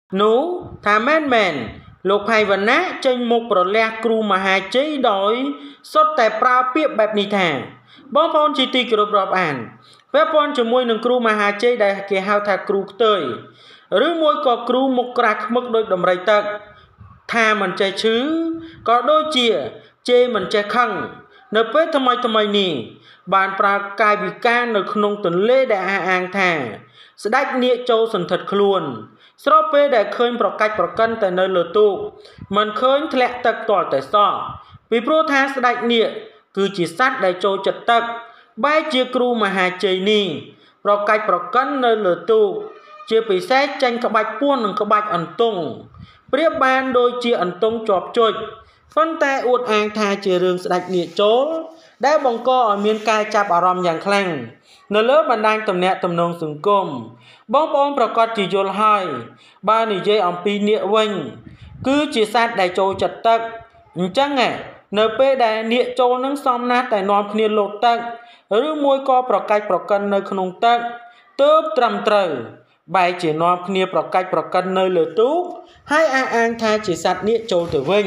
Nú thà men Lục Phai Vân Ná chênh mục pro lẹ cru mà hà chế đói sốt tại prao piếp bẹp ní thà bóng phong chỉ tì kìa rộp ảnh phép phong cho môi nâng cru mà hà chế đại kìa hào thà cru tơi rứ môi có cru mục rạc mức đôi đầm rây tật thà mình chạy chứ có đôi chìa chê mình chạy khăn nợ phết thầm mây nì bàn prao cài vì ca nợ nông tuần lê đại hà an thà sẽ đách nia châu sần thật luôn sốt phê đại khơi pro cách pro cân tại nơi lửa tụ mình khơi lẹ tật tỏi tại sọ vì pro tha sẽ đách nia cứ chỉ sát đại châu chật tật bay chia cru mà hà chơi nì pro cách pro cân nơi lửa tụ chia bị xét tranh các bạch buôn nâng các bạch ẩn tung priếp ban đôi chia ẩn tung chọp chụt phân tay uột an tha chia rương sẽ đách nia chố đã bóng co ở miền cai chạp ở ròm dạng khăn nơi lớp bàn đanh tầm nẹ tầm nông sừng côm bóng bóngប្រកាសជាយល់ហើយបើនិយាយអំពីនាគវិញគឺជាសត្វដែលចូលចិត្តទឹកអញ្ចឹងនៅពេលដែលនាគចូលនឹងសំណាស់តែនាំគ្នាលោតទឹកឬមួយក៏ប្រកាច់ប្រកិននៅក្នុងទឹកទើបត្រឹមត្រូវបែរជានាំគ្នាប្រកាច់ប្រកិននៅលើទូកហើយអះអាងថាជាសត្វនាគចូលទៅវិញ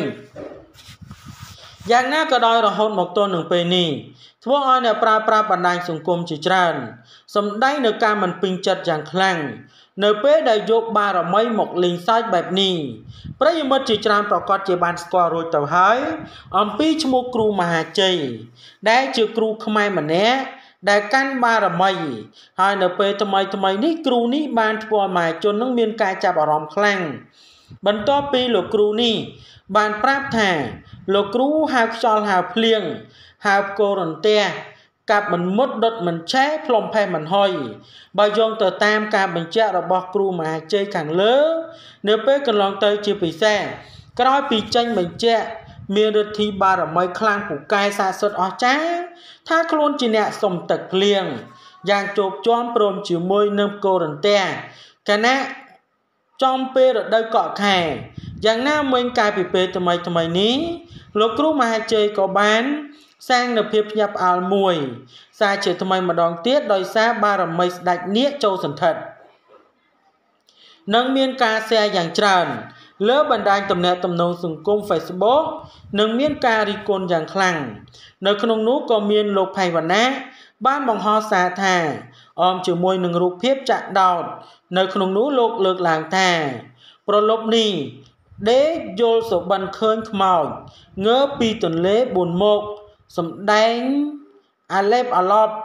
យ៉ាងណាក៏ដោយរហូតមកទល់នឹងពេលនេះធ្វើឲ្យអ្នកប្រើបណ្ដាញសង្គមជាច្រើនសម្ដែងនៅការមិនពេញចិត្តយ៉ាងខ្លាំងនៅពេលដែលយកបារមីមកលេងសើចបែបនេះប្រិយមិត្តជាច្រើនប្រកាសជាបានស្គាល់រួចទៅហើយអំពីឈ្មោះគ្រូមហាជ័យដែលជាគ្រូខ្មែរម្នាក់ដែលកាន់បារមីហើយនៅពេលថ្មីនេះគ្រូនេះបានធ្វើឲ្យមហាជននឹងមានការចាប់អារម្មណ៍ខ្លាំងបន្ទាប់ពីលោកគ្រូនេះបានប្រាប់ថាលោកគ្រូហៅខ្យល់ហៅភ្លៀងហៅកូរន្ទះកាប់មិនមុតដុតមិនឆេះផ្លុំផេះមិនហុយបើយោងទៅតាមការបញ្ជាក់របស់គ្រូមហាជ័យខាងលើនៅពេលកន្លងទៅជាពិសេសក្រោយពីចេញបញ្ជាក់មានឫទ្ធិបារមីខ្លាំងពូកែស័ក្តិសិទ្ធិអស្ចារ្យថាខ្លួនជាអ្នកសុំទឹកភ្លៀងយ៉ាងជោគជាំព្រមជាមួយនឹងកូរន្ទះគណៈចំពេលរដូវកក់ខែយ៉ាងណាមិញកាលពីពេលថ្មីនេះលោកគ្រូមហាជ័យក៏បានសាងនៅភាពញាប់ផ្អើលមួយសារជាថ្មីម្ដងទៀតដោយសារបារមីស្ដេចនាគចូលសន្ធិដ្ឋនិងមានការ share យ៉ាងច្រើនលើបណ្ដាញទំនាក់ទំនងសង្គម Facebook និងមានការរិះគន់យ៉ាងខ្លាំងនៅក្នុងនោះក៏មានលោកផៃវណ្ណាបានបង្ហោះសារថាអមជាមួយនឹងរូបភាពចាក់ដោតនៅក្នុងនោះលោកលើកឡើងថាប្រលប់នេះដេកយល់សុបិនឃើញខ្មោចងើបពីទន្លេ4មុខសម្ដែងអាឡេបអាឡប់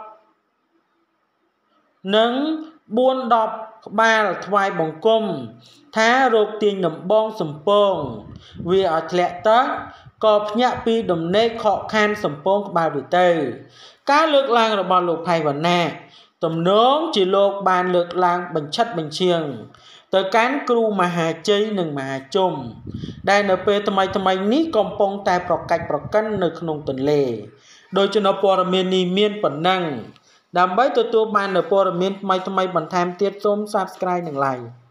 និង4-10ក្បាលថ្វាយបង្គំថារកទាញដំបងសំពងវាឲ្យធ្លាក់ទឹកក៏ភ្ញាក់ពីដំណេកខកខានសំពងក្បាលវាទៅការលើកឡើងរបស់លោកផៃវណ្ណាទំនងជាលោកបានលើកឡើងបញ្ឆិតបញ្ឈៀងទៅកាន់គ្រូមហាជ័យនិងមហាជុំដែលនៅពេលថ្មីនេះកំពុងតែប្រកាច់ប្រកិននៅក្នុងទន្លេដោយចំណព័ត៌មាននេះមានប៉ុណ្ណឹងដើម្បីទទួលបាននូវព័ត៌មានថ្មីបន្ថែមទៀតសូម Subscribe និង Like